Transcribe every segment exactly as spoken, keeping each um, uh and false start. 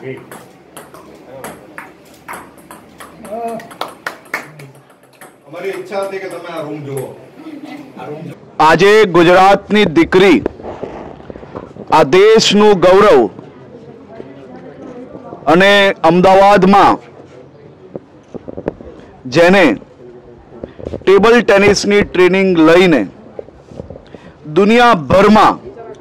અમારી ઈચ્છા હતી કે તમે આ રૂમ જુઓ. આજે ગુજરાતની દીકરી, આ દેશનું ગૌરવ, અને અમદાવાદમાં જેને ટેબલ ટેનિસની ટ્રેનિંગ લઈને દુનિયાભરમાં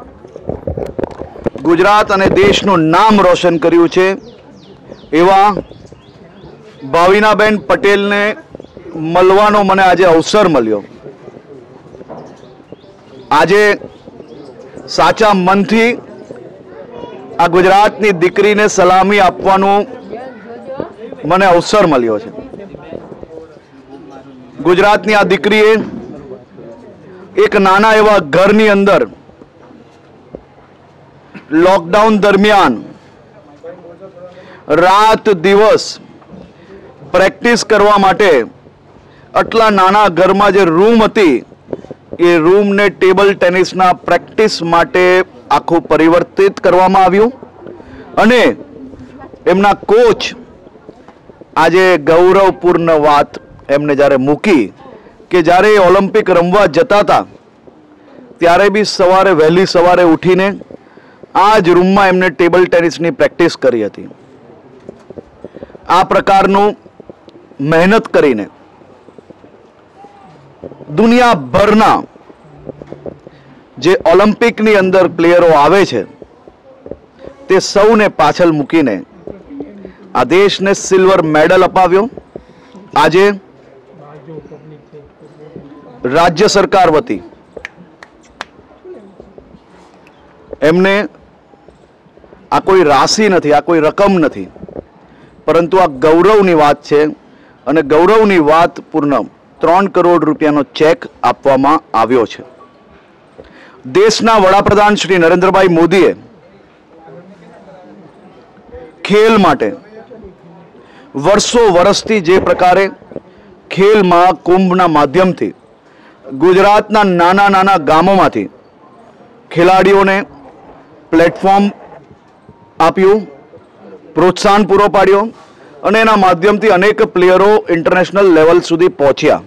ગુજરાત અને દેશનું નામ રોશન કર્યું છે એવા ભાવિનાબેન પટેલને મળવાનો મને આજે અવસર મળ્યો. આજે સાચા મનથી આ ગુજરાતની દીકરીને સલામી આપવાનો મને અવસર મળ્યો છે. ગુજરાતની આ દીકરીએ એક નાના એવા ઘરની અંદર લોકડાઉન દરમિયાન રાત દિવસ પ્રેક્ટિસ કરવા માટે આટલા નાના ઘરમાં જે રૂમ હતી એ રૂમને ટેબલ ટેનિસના પ્રેક્ટિસ માટે આખું પરિવર્તિત કરવામાં આવ્યું. અને એમના કોચ આજે ગૌરવપૂર્ણ વાત એમને જ્યારે મૂકી કે જ્યારે ઓલિમ્પિક રમવા જતા હતા ત્યારે બી સવારે વહેલી સવારે ઉઠીને આ જ રૂમમાં એમને ટેબલ ટેનિસની પ્રેક્ટિસ કરી હતી. આ પ્રકારનું મહેનત કરીને દુનિયાભરના જે ઓલિમ્પિકની અંદર પ્લેયરો આવે છે તે સૌને પાછળ મૂકીને આ દેશને સિલ્વર મેડલ અપાવ્યો. આજે રાજ્ય સરકાર વતી એમને આ કોઈ રાશિ નથી, આ કોઈ રકમ નથી, પરંતુ આ ગૌરવની વાત છે. અને ગૌરવની વાત પૂર્ણ ત્રણ કરોડ રૂપિયાનો ચેક આપવામાં આવ્યો છે. દેશના વડાપ્રધાન શ્રી નરેન્દ્રભાઈ મોદીએ ખેલ માટે વર્ષો વર્ષથી જે પ્રકારે ખેલ મહાકુંભના માધ્યમથી ગુજરાતના નાના નાના ગામોમાંથી ખેલાડીઓને પ્લેટફોર્મ આપ્યું, પ્રોત્સાહન પૂરો પાડ્યો અને એના માધ્યમથી અનેક પ્લેયરો ઇન્ટરનેશનલ લેવલ સુધી પહોંચ્યા.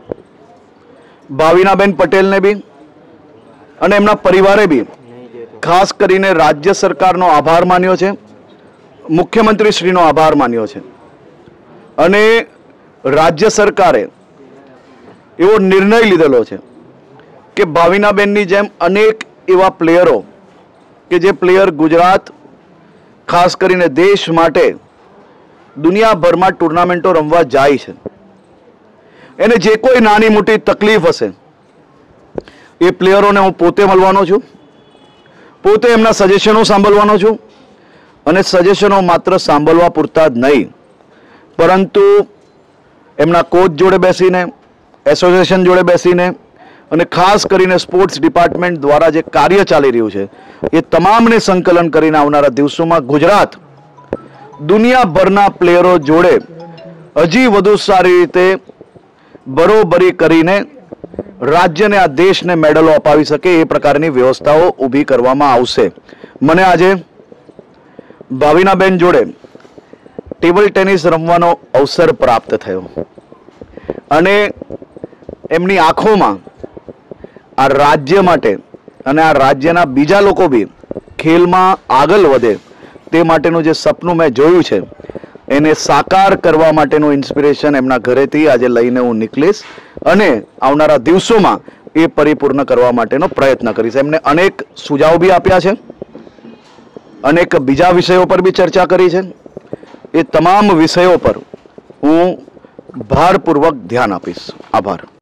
ભાવિનાબેન પટેલને બી અને એમના પરિવારે બી ખાસ કરીને રાજ્ય સરકારનો આભાર માન્યો છે, મુખ્યમંત્રી શ્રીનો આભાર માન્યો છે. અને રાજ્ય સરકારે એવો નિર્ણય લીધેલો છે કે ભાવિનાબેનની જેમ અનેક એવા પ્લેયરો કે જે પ્લેયર ગુજરાત ખાસ કરીને દેશ માટે દુનિયાભરમાં ટુર્નામેન્ટો રમવા જાય છે, એને જે કોઈ નાની મોટી તકલીફ હશે એ પ્લેયરોને હું પોતે મળવાનો છું, પોતે એમના સજેશનો સાંભળવાનો છું. અને સજેશનો માત્ર સાંભળવા પૂરતા જ નહીં, પરંતુ એમના કોચ જોડે બેસીને, એસોસિએશન જોડે બેસીને અને ખાસ કરીને સ્પોર્ટ્સ ડિપાર્ટમેન્ટ દ્વારા જે કાર્ય ચાલી રહ્યું છે એ તમામને સંકલન કરીને આવનારા દિવસોમાં ગુજરાત દુનિયાભરના પ્લેયરો જોડે હજી વધુ સારી રીતે બરોબરી કરીને રાજ્યને, આ દેશને મેડલો અપાવી શકે એ પ્રકારની વ્યવસ્થાઓ ઊભી કરવામાં આવશે. મને આજે ભાવિનાબેન જોડે ટેબલ ટેનિસ રમવાનો અવસર પ્રાપ્ત થયો અને એમની આંખોમાં આ રાજ્ય માટે અને આ રાજ્યના બીજા લોકો બી ખેલમાં આગળ વધે તે માટેનું જે સપનું મેં જોયું છે એને સાકાર કરવા માટેનું ઇન્સ્પિરેશન એમના ઘરેથી આજે લઈને હું નીકળીશ અને આવનારા દિવસોમાં એ પરિપૂર્ણ કરવા માટેનો પ્રયત્ન કરીશ. એમને અનેક સુઝાવ બી આપ્યા છે, અનેક બીજા વિષયો પર બી ચર્ચા કરી છે. એ તમામ વિષયો પર હું ભારપૂર્વક ધ્યાન આપીશ. આભાર.